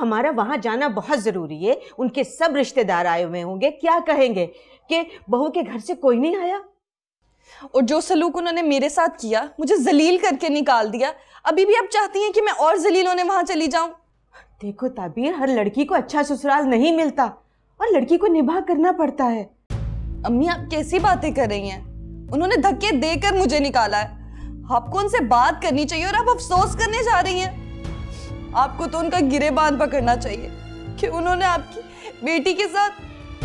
हमारा वहां जाना बहुत जरूरी है। उनके सब रिश्तेदार आए हुए होंगे, क्या कहेंगे कि बहू के घर से कोई नहीं आया। और जो सलूक उन्होंने मेरे साथ किया, मुझे जलील करके निकाल दिया, अभी भी आप चाहती हैं कि मैं और जलील होने वहां चली जाऊं? देखो ताबीर, हर लड़की को अच्छा ससुराल नहीं मिलता और लड़की को निभा करना पड़ता है। अम्मी आप कैसी बातें कर रही हैं? उन्होंने धक्के देकर मुझे निकाला है। आपको उनसे बात करनी चाहिए और आप अफसोस करने जा रही हैं। आपको तो उनका गिरेबान पकड़ना चाहिए कि उन्होंने आपकी बेटी के साथ।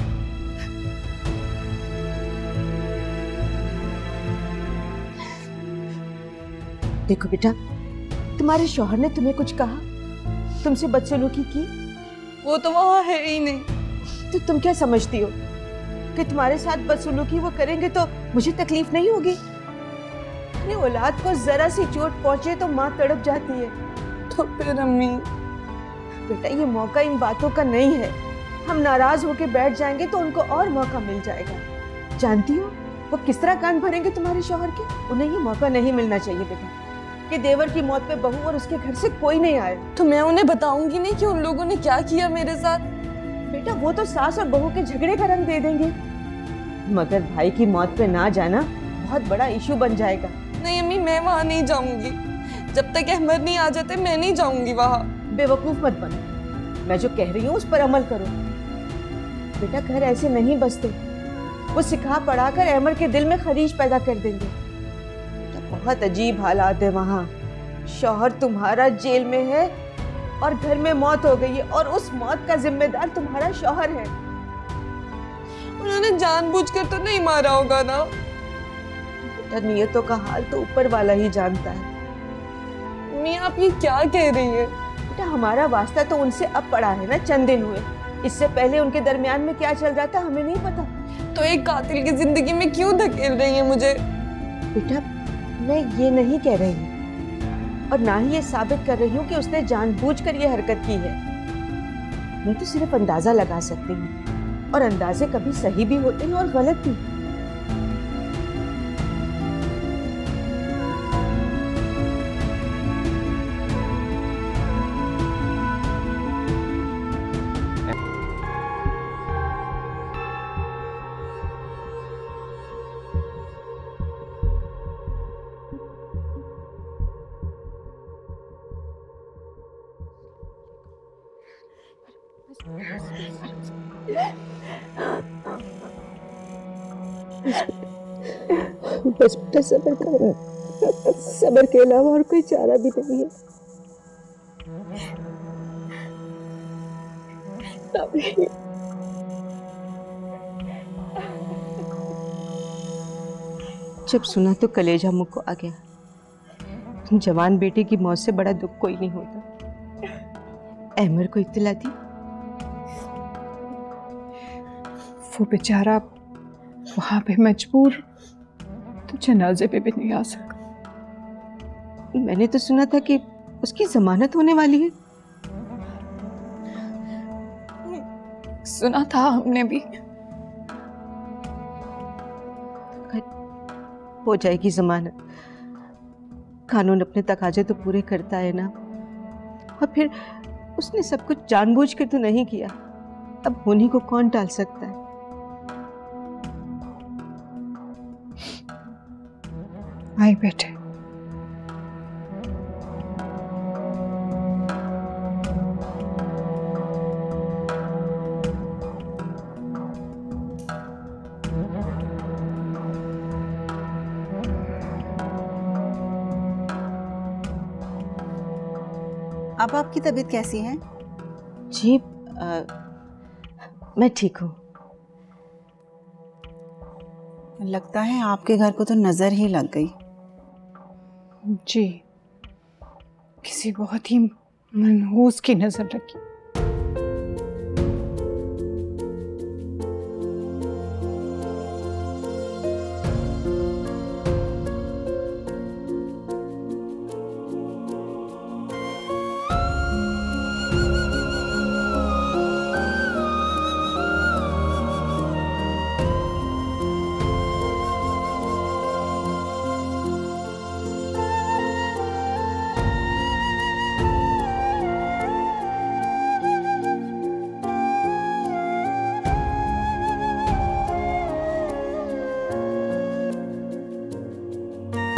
देखो बेटा, तुम्हारे शौहर ने तुम्हें कुछ कहा? तुमसे बदसलूकी की? वो तो वहां है ही नहीं। तो तुम क्या समझती हो कि तुम्हारे साथ बदसलूकी वो करेंगे तो मुझे तकलीफ नहीं होगी? अपनी औलाद को जरा सी चोट पहुंचे तो माँ तड़प जाती है। तो फिर अम्मी? बेटा ये मौका इन बातों का नहीं है। हम नाराज होके बैठ जाएंगे तो उनको और मौका मिल जाएगा। जानती हो वो किस तरह कान भरेंगे तुम्हारे शौहर के? उन्हें ये मौका नहीं मिलना चाहिए बेटा कि देवर की मौत पे बहू और उसके घर से कोई नहीं आए। तो मैं उन्हें बताऊंगी नहीं कि उन लोगों ने क्या किया मेरे साथ? बेटा वो तो सास और बहू के झगड़े का रंग दे देंगे, मगर भाई की मौत पे ना जाना बहुत बड़ा इशू बन जाएगा। नहीं अम्मी, मैं वहां नहीं जाऊंगी। जब तक अहमद नहीं आ जाते मैं नहीं जाऊंगी वहां। बेवकूफ मत बनो, मैं जो कह रही हूँ उस पर अमल करो। बेटा घर ऐसे नहीं बसते, वो सिखा पढ़ा कर अहमद के दिल में खरीश पैदा कर देंगे। बहुत अजीब हालात है वहां। शौहर तुम्हारा जेल में है और घर में मौत हो गई है और उस मौत का जिम्मेदार तुम्हारा शौहर है। उन्होंने जानबूझकर तो नहीं मारा होगा ना? बेटा नियतों का हाल तो ऊपर वाला ही जानता है। मम्मी आप ये क्या कह रही है? बेटा हमारा वास्ता तो उनसे अब पड़ा है ना, चंद दिन हुए। इससे पहले उनके दरमियान में क्या चल रहा था हमें नहीं पता। तो एक कातिल की जिंदगी में क्यों धकेल रही है मुझे? बेटा मैं ये नहीं कह रही हूँ और ना ही ये साबित कर रही हूँ कि उसने जानबूझकर ये हरकत की है। मैं तो सिर्फ अंदाजा लगा सकती हूँ और अंदाजे कभी सही भी होते हैं और गलत भी। बस बेटा सब्र करो, सब्र के अलावा और कोई चारा भी नहीं है। जब सुना तो कलेजा मुँह को आ गया। जवान बेटे की मौत से बड़ा दुख कोई नहीं होता। अहमद को इत्तला दी, वो बेचारा वहां पे मजबूर, तो जनाजे पे भी नहीं आ सका। मैंने तो सुना था कि उसकी जमानत होने वाली है। सुना था हमने भी। हो जाएगी जमानत। कानून अपने तकाजे तो पूरे करता है ना। और फिर उसने सब कुछ जानबूझकर तो नहीं किया, अब होने को कौन टाल सकता है। आई बेटे, अब आपकी तबीयत कैसी है? जी मैं ठीक हूँ। लगता है आपके घर को तो नजर ही लग गई। जी, किसी बहुत ही मनहूस की नजर लगी।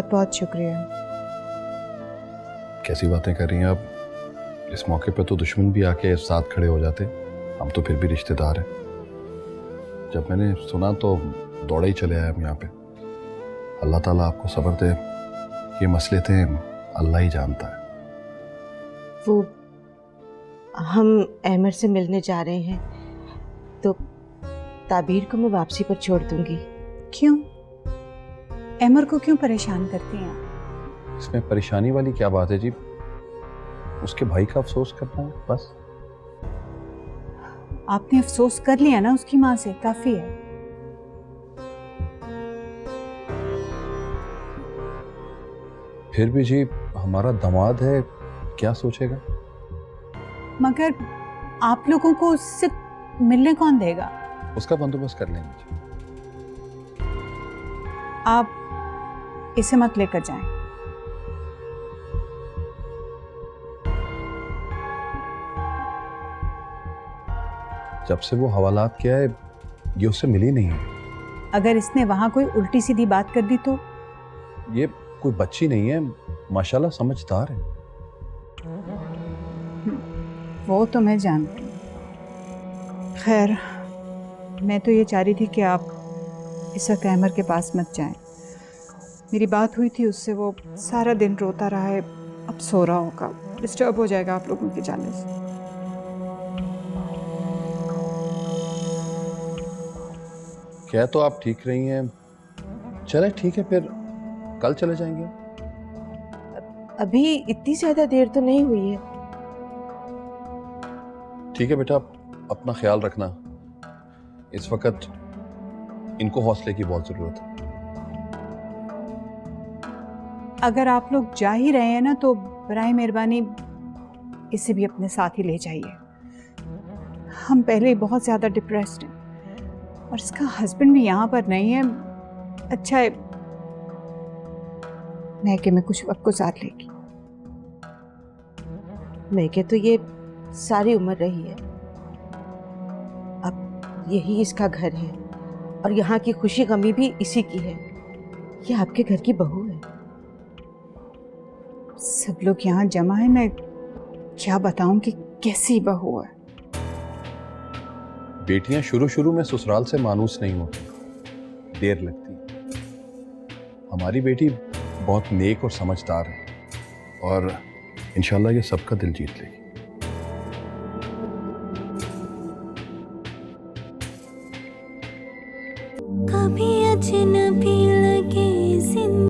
बहुत बहुत शुक्रिया। कैसी बातें कर रही हैं आप? इस मौके पे तो दुश्मन भी आके साथ खड़े हो जाते, हम तो फिर भी रिश्तेदार हैं। जब मैंने सुना तो दौड़े ही चले आए हम यहाँ पे। अल्लाह ताला आपको सब्र दे, ये मसले थे अल्लाह ही जानता है। वो हम अहमर से मिलने जा रहे हैं, तो ताबीर को मैं वापसी पर छोड़ दूंगी। क्यों? अहमर को क्यों परेशान करती हैं आप? इसमें परेशानी वाली क्या बात है जी? उसके भाई का अफसोस करना है बस। आपने अफसोस कर लिया ना उसकी माँ से, काफी है। फिर भी जी हमारा दामाद है, क्या सोचेगा? मगर आप लोगों को उससे मिलने कौन देगा? उसका बंदोबस्त कर लेंगे जी। आप इसे मत लेकर जाएं। जब से वो हवालात किया है ये उससे मिली नहीं है। अगर इसने वहां कोई उल्टी सीधी बात कर दी तो? ये कोई बच्ची नहीं है, माशाल्लाह समझदार है। वो तो मैं जानती हूँ। खैर, मैं तो ये चाह रही थी कि आप इस वक्त अहमर के पास मत जाएं। मेरी बात हुई थी उससे, वो सारा दिन रोता रहा है, अब सो रहा होगा, डिस्टर्ब हो जाएगा आप लोगों के जाने से। क्या तो आप ठीक रही हैं, चले ठीक है फिर कल चले जाएंगे। अभी इतनी ज्यादा देर तो नहीं हुई है। ठीक है बेटा, अपना ख्याल रखना, इस वक्त इनको हौसले की बहुत जरूरत है। अगर आप लोग जा ही रहे हैं ना तो बराए मेहरबानी इसे भी अपने साथ ही ले जाइए। हम पहले ही बहुत ज़्यादा डिप्रेस्ड हैं और इसका हस्बैंड भी यहाँ पर नहीं है। अच्छा है मैके में कुछ वक्त गुजार लेगी। मैके तो ये सारी उम्र रही है, अब यही इसका घर है और यहाँ की खुशी गमी भी इसी की है। ये आपके घर की बहू है। सब लोग यहाँ जमा है, मैं क्या बताऊं कि कैसी बहू है। बेटियां शुरू में ससुराल से मानूस नहीं होती, देर लगती। हमारी बेटी बहुत नेक और समझदार है और इंशाल्लाह ये सबका दिल जीत लेगी। कभी अजनबी